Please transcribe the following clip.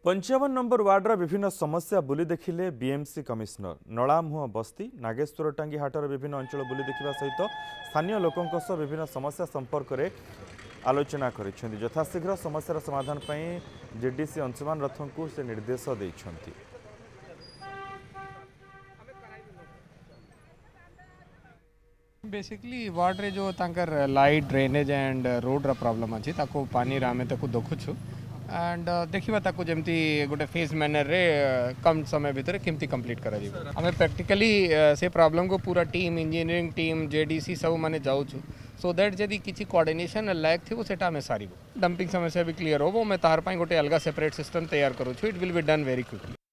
पंचावन नंबर वार्डर विभिन्न समस्या बुली देखिले बीएमसी कमिशनर नलामुह बस्ती नागेश्वर टांगी हाटर विभिन्न अंचल बुली देखा सहित स्थानीय लोकों विभिन्न समस्या संपर्क में आलोचना कर यथाशीघ्र समस्यार समाधान पर जेडीसी अंशुमान रथ को से निर्देश देइछन्ति। बेसिकली वार्ड रे जो तांकर लाइट ड्रेनेज एंड रोड रा प्रॉब्लम अछि ताको पानी रा में ताको देखुछु एंड देखिबा ताको जेमती गोटे फेज मैनर रे कम समय भीतर केमती कंप्लीट करा दिबो। हमें प्रैक्टिकली से प्रॉब्लम को पूरा टीम इंजीनियरिंग टीम जेडीसी सब माने जाउछु सो दैट जदी किछि कोऑर्डिनेशन लैक थिबो सेटा में सारीबो डंपिंग समस्या भी क्लियर होबो। मैं तार पई गोटे अलगा सेपरेट सिस्टम तैयार करू छु। It will be done very quickly.